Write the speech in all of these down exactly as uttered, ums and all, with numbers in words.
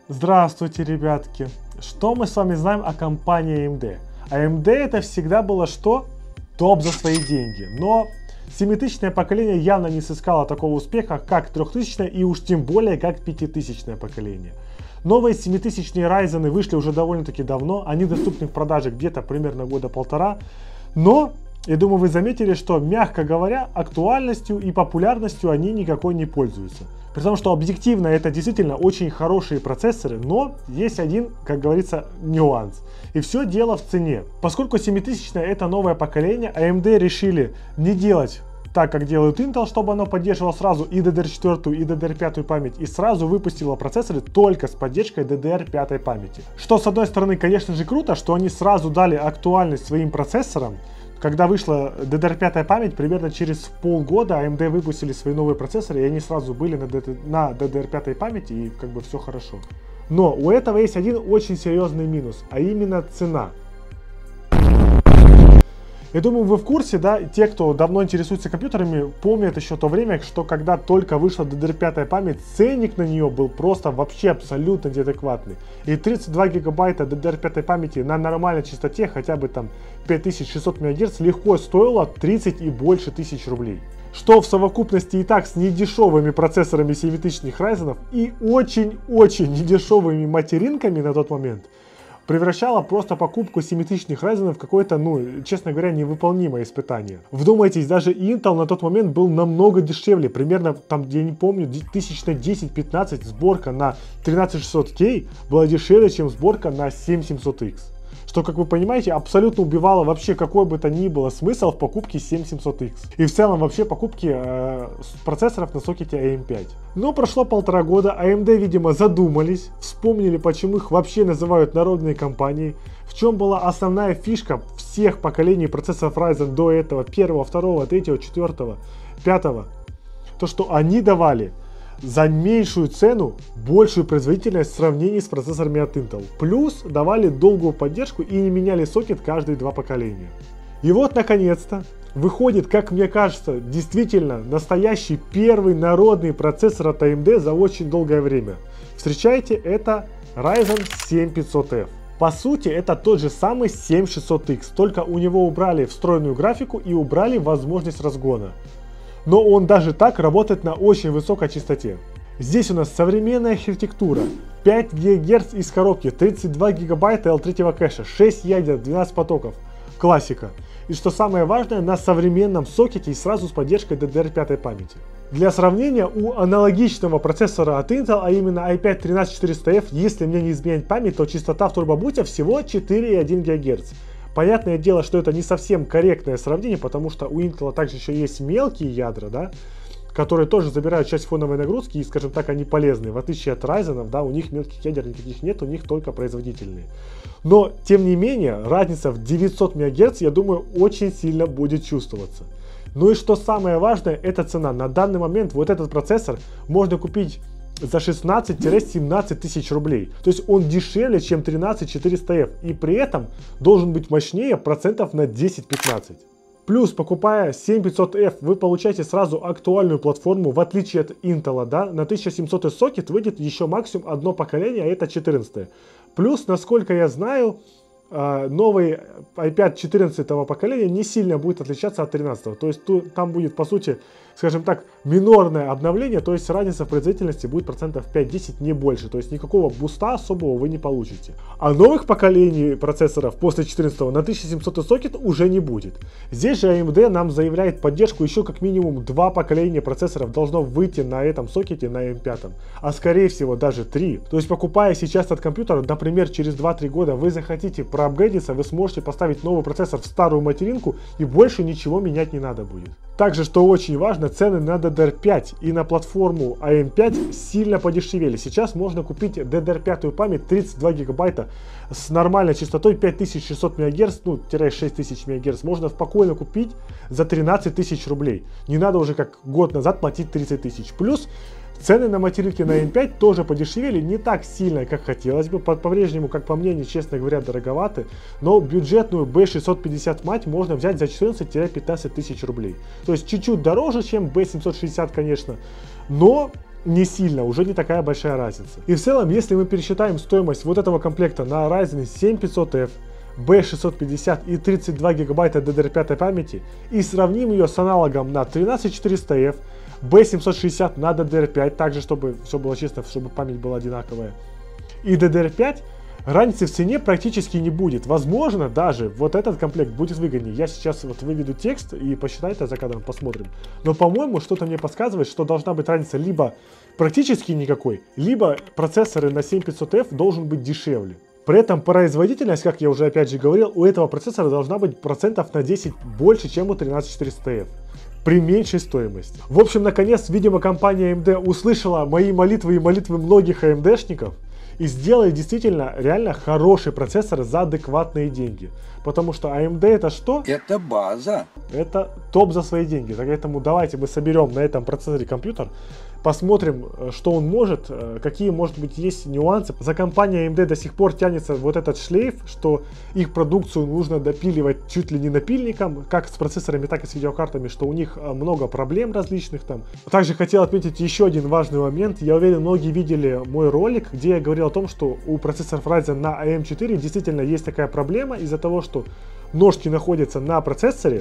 Здравствуйте, ребятки! Что мы с вами знаем о компании эй эм ди? эй эм ди это всегда было что? Топ за свои деньги. Но семитысячное поколение явно не сыскало такого успеха, как трехтысячное и уж тем более, как пятитысячное поколение. Новые семитысячные Ryzen вышли уже довольно-таки давно, они доступны в продаже где-то примерно года полтора, но я думаю, вы заметили, что, мягко говоря, актуальностью и популярностью они никакой не пользуются. При том, что объективно это действительно очень хорошие процессоры, но есть один, как говорится, нюанс. И все дело в цене. Поскольку семитысячное это новое поколение, эй эм ди решили не делать так, как делают Intel, чтобы оно поддерживало сразу и ди ди ар четыре, и ди ди ар пять память, и сразу выпустило процессоры только с поддержкой ди ди ар пять памяти. Что, с одной стороны, конечно же, круто, что они сразу дали актуальность своим процессорам. Когда вышла ди ди ар пять память, примерно через полгода эй эм ди выпустили свои новые процессоры, и они сразу были на ди ди ар пять памяти, и как бы все хорошо. Но у этого есть один очень серьезный минус, а именно цена. Я думаю, вы в курсе, да, те, кто давно интересуется компьютерами, помнят еще то время, что когда только вышла ди ди ар пять память, ценник на нее был просто вообще абсолютно неадекватный. И тридцать два гигабайта ди ди ар пять памяти на нормальной частоте, хотя бы там пять тысяч шестьсот мегагерц, легко стоило тридцать и больше тысяч рублей. Что в совокупности и так с недешевыми процессорами семитысячных Ryzen и очень-очень недешевыми материнками на тот момент превращала просто покупку семитысячных Ryzen в какое-то, ну, честно говоря, невыполнимое испытание. Вдумайтесь, даже Intel на тот момент был намного дешевле, примерно там, я не помню, тысяч на десять-пятнадцать сборка на тринадцать шестьсот кей была дешевле, чем сборка на семь семьсот икс. Что, как вы понимаете, абсолютно убивало вообще какой бы то ни было смысл в покупке семь семьсот икс. И в целом вообще покупки э, процессоров на сокете эй эм пять. Но прошло полтора года, эй эм ди, видимо, задумались, вспомнили, почему их вообще называют народной компанией, в чем была основная фишка всех поколений процессоров Ryzen до этого, первого, второго, третьего, четвертого, пятого. То, что они давали за меньшую цену большую производительность в сравнении с процессорами от Intel. Плюс давали долгую поддержку и не меняли сокет каждые два поколения. И вот наконец-то выходит, как мне кажется, действительно настоящий первый народный процессор от эй эм ди за очень долгое время. Встречайте, это Ryzen семь пятьсот эф. По сути, это тот же самый семь шестьсот икс, только у него убрали встроенную графику и убрали возможность разгона. Но он даже так работает на очень высокой частоте. Здесь у нас современная архитектура, пять гигагерц из коробки, тридцать два гигабайта эл три кэша, шесть ядер, двенадцать потоков. Классика. И что самое важное, на современном сокете и сразу с поддержкой ди ди ар пять памяти. Для сравнения, у аналогичного процессора от Intel, а именно ай пять тринадцать четыреста эф, если мне не изменять память, то частота в турбобуте всего четыре и одна гигагерц. Понятное дело, что это не совсем корректное сравнение, потому что у Intel также еще есть мелкие ядра, да, которые тоже забирают часть фоновой нагрузки, и, скажем так, они полезны. В отличие от Ryzen, да, у них мелких ядер никаких нет, у них только производительные. Но, тем не менее, разница в девятьсот мегагерц, я думаю, очень сильно будет чувствоваться. Ну и что самое важное, это цена. На данный момент вот этот процессор можно купить за шестнадцать-семнадцать тысяч рублей. То есть он дешевле, чем тринадцать четыреста эф. И при этом должен быть мощнее процентов на десять-пятнадцать. Плюс, покупая семь пятьсот эф, вы получаете сразу актуальную платформу, в отличие от Intel, да, на тысяча семьсот сокет выйдет еще максимум одно поколение, а это четырнадцатое. Плюс, насколько я знаю, новый ай пять четырнадцатого поколения не сильно будет отличаться от тринадцатого. То есть тут, там будет, по сути, скажем так, минорное обновление, то есть разница в производительности будет процентов пять-десять, не больше. То есть никакого буста особого вы не получите. А новых поколений процессоров после четырнадцатого на тысяча семьсот сокет уже не будет. Здесь же эй эм ди нам заявляет поддержку еще как минимум два поколения процессоров должно выйти на этом сокете на эм пять. А скорее всего даже три. То есть покупая сейчас этот компьютер, например, через два-три года вы захотите проапгрейдиться, вы сможете поставить новый процессор в старую материнку и больше ничего менять не надо будет. Также, что очень важно, цены на ди ди ар пять и на платформу эй эм пять сильно подешевели. Сейчас можно купить ди ди ар пять память тридцать два гигабайта с нормальной частотой пять тысяч шестьсот мегагерц, ну, шесть тысяч мегагерц. Можно спокойно купить за тринадцать тысяч рублей. Не надо уже как год назад платить тридцать тысяч. Плюс цены на материнки на эм пять тоже подешевели, не так сильно, как хотелось бы. По-прежнему, как по мне, честно говоря, дороговаты. Но бюджетную би шестьсот пятьдесят мать можно взять за четырнадцать-пятнадцать тысяч рублей. То есть чуть-чуть дороже, чем би семьсот шестьдесят, конечно. Но не сильно, уже не такая большая разница. И в целом, если мы пересчитаем стоимость вот этого комплекта на Ryzen семь пятьсот эф, би шестьсот пятьдесят и тридцать два гигабайта ди ди ар пять памяти и сравним ее с аналогом на тринадцать четыреста эф, би семьсот шестьдесят на ди ди ар пять, также чтобы все было честно, чтобы память была одинаковая, и ди ди ар пять, разницы в цене практически не будет. Возможно, даже вот этот комплект будет выгоднее. Я сейчас вот выведу текст и посчитайте за кадром, посмотрим. Но, по-моему, что-то мне подсказывает, что должна быть разница либо практически никакой, либо процессоры на семь пятьсот эф должен быть дешевле. При этом производительность, как я уже опять же говорил, у этого процессора должна быть процентов на десять больше, чем у тринадцать четыреста эф. При меньшей стоимости. В общем, наконец, видимо, компания эй эм ди услышала мои молитвы и молитвы многих эй эм ди-шников и сделали действительно реально хороший процессор за адекватные деньги. Потому что эй эм ди это что? Это база. Это топ за свои деньги. Поэтому давайте мы соберем на этом процессоре компьютер, посмотрим, что он может, какие, может быть, есть нюансы. За компанией эй эм ди до сих пор тянется вот этот шлейф, что их продукцию нужно допиливать чуть ли не напильником, как с процессорами, так и с видеокартами, что у них много проблем различных там. Также хотел отметить еще один важный момент. Я уверен, многие видели мой ролик, где я говорил о том, что у процессоров Ryzen на эй эм четыре действительно есть такая проблема из-за того, что ножки находятся на процессоре,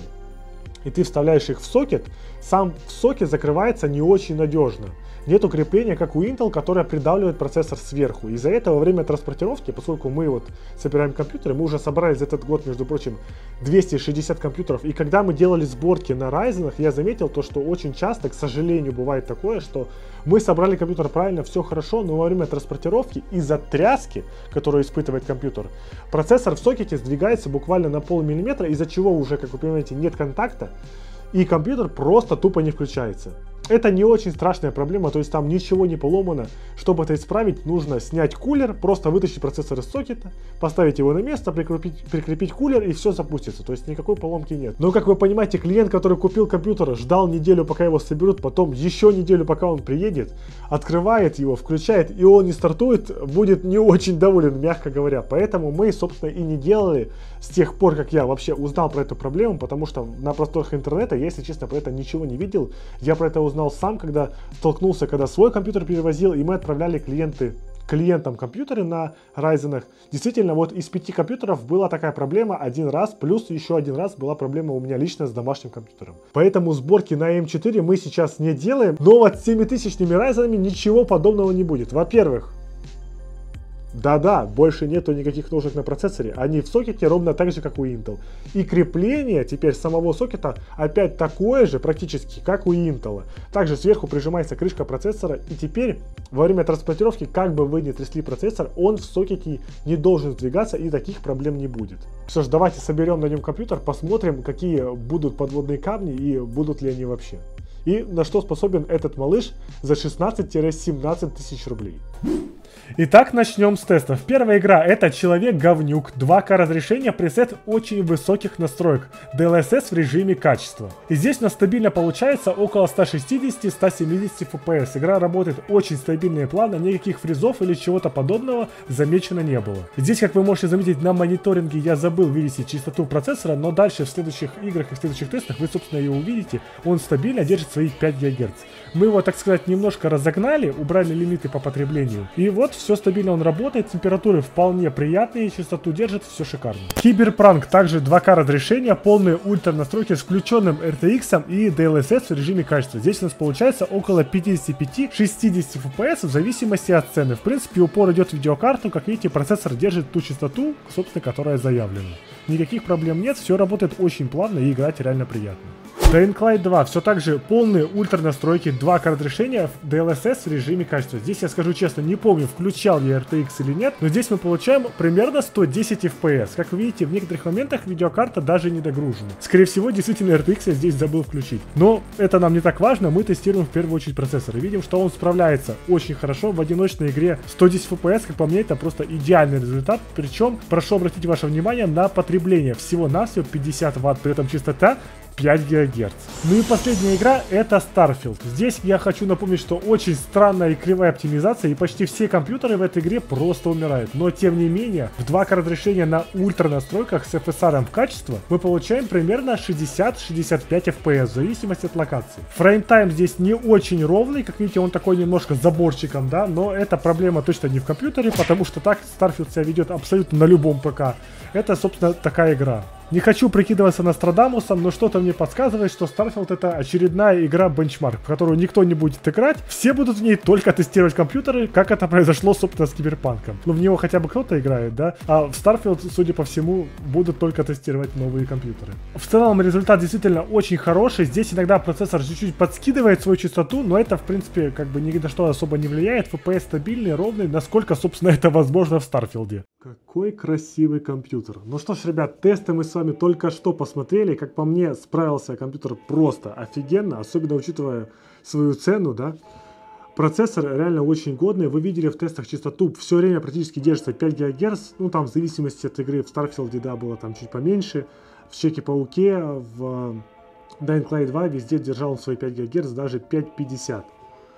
и ты вставляешь их в сокет, сам в сокет закрывается не очень надежно. Нет укрепления, как у Intel, которое придавливает процессор сверху. Из-за этого во время транспортировки, поскольку мы вот собираем компьютеры, мы уже собрали за этот год, между прочим, двести шестьдесят компьютеров. И когда мы делали сборки на Ryzen, я заметил то, что очень часто, к сожалению, бывает такое, что мы собрали компьютер правильно, все хорошо, но во время транспортировки из-за тряски, которую испытывает компьютер, процессор в сокете сдвигается буквально на полмиллиметра, из-за чего уже, как вы понимаете, нет контакта, и компьютер просто тупо не включается. Это не очень страшная проблема, то есть там ничего не поломано. Чтобы это исправить, нужно снять кулер, просто вытащить процессор из сокета, поставить его на место, прикрепить, прикрепить кулер, и все запустится. То есть никакой поломки нет. Но, как вы понимаете, клиент, который купил компьютер, ждал неделю, пока его соберут, потом еще неделю, пока он приедет, открывает его, включает, и он не стартует, будет не очень доволен, мягко говоря. Поэтому мы, собственно, и не делали с тех пор, как я вообще узнал про эту проблему, потому что на просторах интернета я, если честно, про это ничего не видел. Я про это узнал узнал сам, когда столкнулся, когда свой компьютер перевозил, и мы отправляли клиенты, клиентам компьютеры на Ryzen. Действительно, вот из пяти компьютеров была такая проблема один раз, плюс еще один раз была проблема у меня лично с домашним компьютером. Поэтому сборки на эй эм четыре мы сейчас не делаем, но вот с семитысячными Ryzen ничего подобного не будет. Во-первых, да-да, больше нету никаких ножек на процессоре, они в сокете ровно так же, как у Intel. И крепление теперь самого сокета опять такое же практически, как у Intel. Также сверху прижимается крышка процессора, и теперь во время транспортировки, как бы вы ни трясли процессор, он в сокете не должен сдвигаться, и таких проблем не будет. Что ж, давайте соберем на нем компьютер, посмотрим, какие будут подводные камни и будут ли они вообще. И на что способен этот малыш за шестнадцать-семнадцать тысяч рублей. Итак, начнем с тестов. Первая игра — это Человек-говнюк. два ка разрешение, пресет очень высоких настроек. ди эл эс эс в режиме качества. И здесь у нас стабильно получается около ста шестидесяти — ста семидесяти эф пи эс. Игра работает очень стабильно и плавно, никаких фризов или чего-то подобного замечено не было. Здесь, как вы можете заметить, на мониторинге я забыл вывесить частоту процессора, но дальше в следующих играх и в следующих тестах вы, собственно, ее увидите. Он стабильно держит своих пять гигагерц. Мы его, так сказать, немножко разогнали, убрали лимиты по потреблению. И вот все стабильно, он работает, температуры вполне приятные, частоту держит, все шикарно. Киберпранк, также два ка разрешение, полные ультра настройки с включенным эр ти экс и ди эл эс эс в режиме качества. Здесь у нас получается около пятидесяти пяти — шестидесяти эф пи эс в зависимости от цены. В принципе, упор идет в видеокарту, как видите, процессор держит ту частоту, собственно, которая заявлена. Никаких проблем нет, все работает очень плавно и играть реально приятно. Dying Light два, все так же полные ультра настройки, два ка разрешения, ди эл эс эс в режиме качества. Здесь я скажу честно, не помню, включал я эр ти экс или нет, но здесь мы получаем примерно сто десять эф пи эс. Как вы видите, в некоторых моментах видеокарта даже не догружена. Скорее всего, действительно эр ти экс я здесь забыл включить. Но это нам не так важно, мы тестируем в первую очередь процессор и видим, что он справляется очень хорошо в одиночной игре. сто десять эф пи эс, как по мне, это просто идеальный результат. Причем, прошу обратить ваше внимание на потребление. Всего-навсего пятьдесят ватт, при этом частота пять гигагерц. Ну и последняя игра — это Starfield. Здесь я хочу напомнить, что очень странная и кривая оптимизация, и почти все компьютеры в этой игре просто умирают. Но тем не менее, в два ка разрешения на ультра настройках с эф эс ар в качество мы получаем примерно шестьдесят — шестьдесят пять эф пи эс в зависимости от локации. Фреймтайм здесь не очень ровный, как видите, он такой немножко с заборчиком, да, но это проблема точно не в компьютере, потому что так Starfield себя ведет абсолютно на любом ПК. Это, собственно, такая игра. Не хочу прикидываться Нострадамусом, но что-то мне подсказывает, что Starfield — это очередная игра бенчмарк, в которую никто не будет играть, все будут в ней только тестировать компьютеры, как это произошло, собственно, с Киберпанком. Ну, в него хотя бы кто-то играет, да, а в Starfield, судя по всему, будут только тестировать новые компьютеры. В целом, результат действительно очень хороший, здесь иногда процессор чуть-чуть подскидывает свою частоту, но это, в принципе, как бы ни на что особо не влияет, эф пи эс стабильный, ровный, насколько, собственно, это возможно в Starfield. Какой красивый компьютер. Ну что ж, ребят, тесты мы с вами только что посмотрели. Как по мне, справился компьютер просто офигенно, особенно учитывая свою цену, да. Процессор реально очень годный. Вы видели в тестах частоту, все время практически держится пять гигагерц. Ну там в зависимости от игры в Starfield, да, было там чуть поменьше. В Человеке-пауке, в Dying Light два везде держал он свои пять гигагерц, даже пять пятьдесят.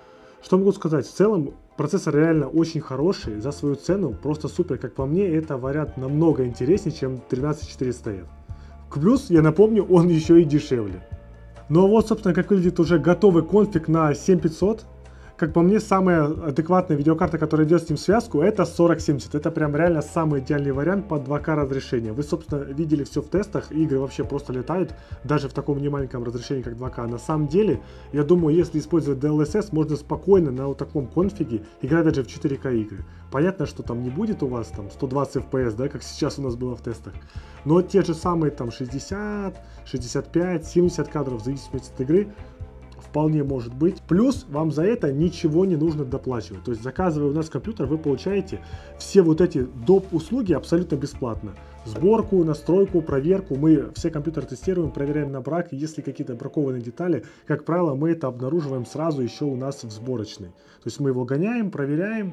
Что могу сказать? В целом, процессор реально очень хороший, за свою цену просто супер. Как по мне, это вариант намного интереснее, чем тринадцать четыреста эф. Плюс, я напомню, он еще и дешевле. Ну а вот, собственно, как выглядит уже готовый конфиг на семь пятьсот. Как по мне, самая адекватная видеокарта, которая идет с ним в связку, это сорок семьдесят. Это прям реально самый идеальный вариант под два ка разрешение. Вы, собственно, видели все в тестах, игры вообще просто летают, даже в таком немаленьком разрешении, как два ка. На самом деле, я думаю, если использовать ди эл эс эс, можно спокойно на вот таком конфиге играть даже в четыре ка игры. Понятно, что там не будет у вас там сто двадцать эф пи эс, да, как сейчас у нас было в тестах. Но те же самые там шестьдесят, шестьдесят пять, семьдесят кадров в зависимости от игры вполне может быть. Плюс вам за это ничего не нужно доплачивать. То есть, заказывая у нас компьютер, вы получаете все вот эти доп. Услуги абсолютно бесплатно. Сборку, настройку, проверку. Мы все компьютеры тестируем, проверяем на брак. Если какие-то бракованные детали, как правило, мы это обнаруживаем сразу еще у нас в сборочной. То есть мы его гоняем, проверяем.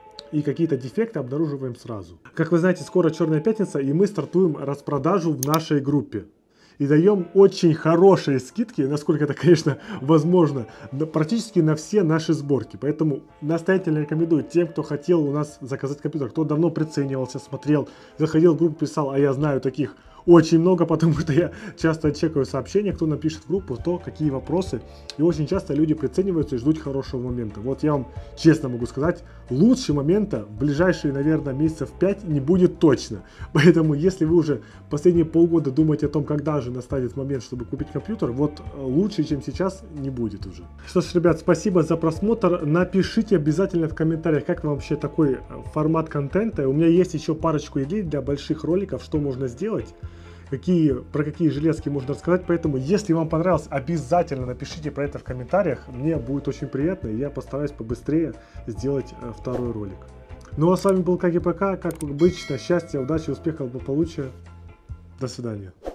И какие-то дефекты обнаруживаем сразу. Как вы знаете, скоро Черная пятница, и мы стартуем распродажу в нашей группе. И даем очень хорошие скидки, насколько это, конечно, возможно, практически на все наши сборки. Поэтому настоятельно рекомендую тем, кто хотел у нас заказать компьютер, кто давно приценивался, смотрел, заходил в группу, писал, а я знаю таких очень много, потому что я часто чекаю сообщения, кто напишет в группу, то какие вопросы. И очень часто люди прицениваются и ждут хорошего момента. Вот я вам честно могу сказать, лучшего момента в ближайшие, наверное, месяцев пять не будет точно. Поэтому, если вы уже последние полгода думаете о том, когда же настанет момент, чтобы купить компьютер, вот лучше, чем сейчас, не будет уже. Что ж, ребят, спасибо за просмотр. Напишите обязательно в комментариях, как вам вообще такой формат контента. У меня есть еще парочку идей для больших роликов, что можно сделать. Какие, про какие железки можно рассказать, поэтому если вам понравилось, обязательно напишите про это в комментариях, мне будет очень приятно, и я постараюсь побыстрее сделать э, второй ролик. Ну а с вами был КГПК, как обычно, счастья, удачи, успехов, благополучия, до свидания.